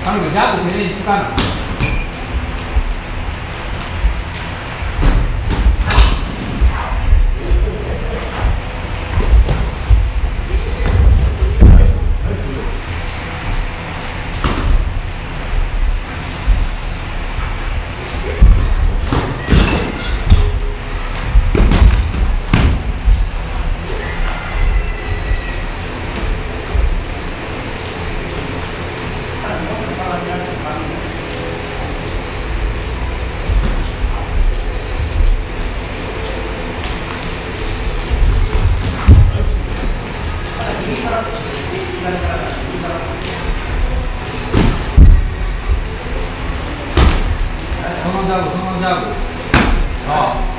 彼女ジャブ手につかない。そのジャブ、そのジャブ。ああ。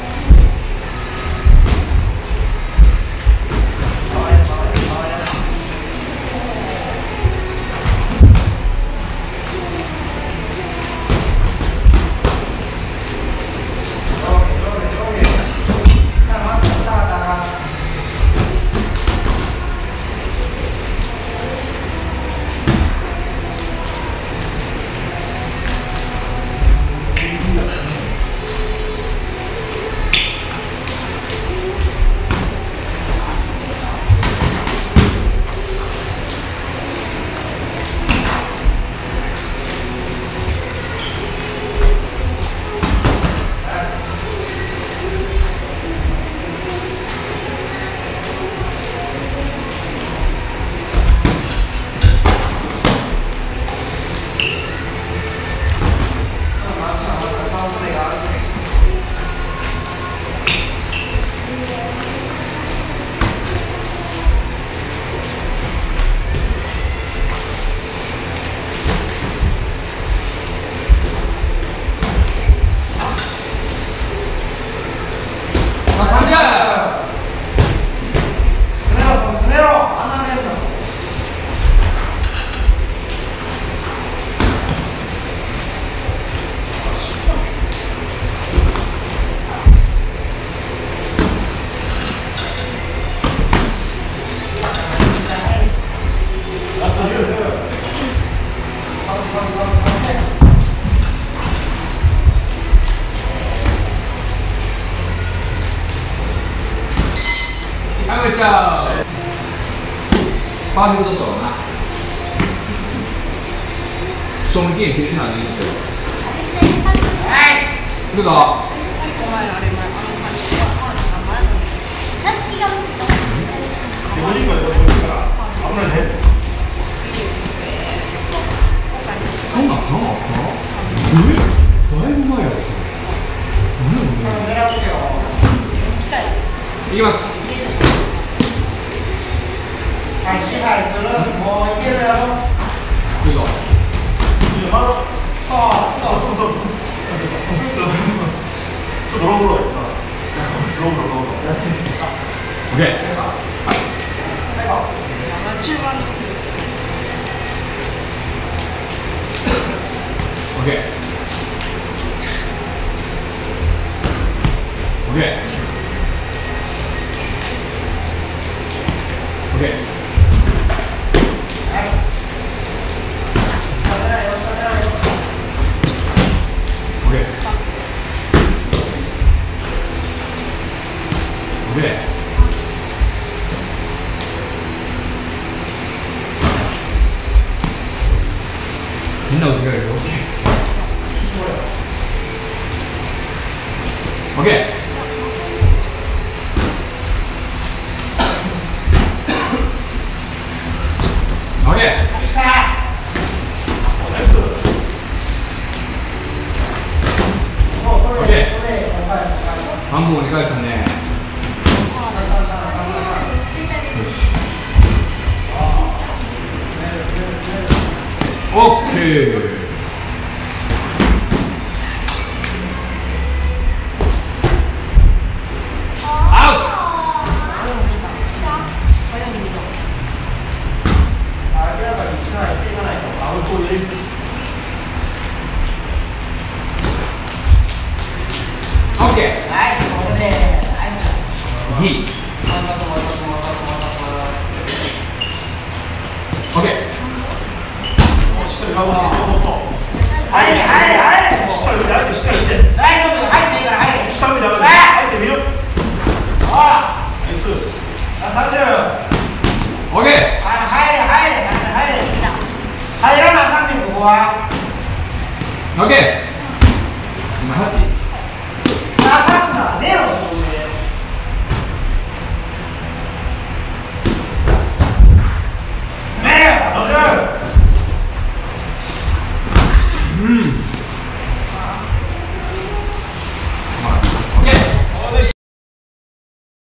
パーフェクトそうな。賞味期限切れてないのに言ってる。行くぞ。そんなんかな。だいぶ前やろ。いきます。はい、支配する。もういけるやろ。いいぞ。そう。ちょっとローブローやった。ローブロー。オッケー。中盤です。オッケー。オッケー。オッケー。みんな打ち替えるよ。オッケー。オッケー。半分折り返したね。オッケー。オッケー。ナイス、これで。ナイス。ギリ。オッケー。 가고 있어. 또. 하이. しっかり見て、相手しっかり見て。 大丈夫、入っていいから入る。 下見て、相手見る。 ほら。 ナイス。 30。 オッケー。 入らなあかんねん、ここは。 オッケー。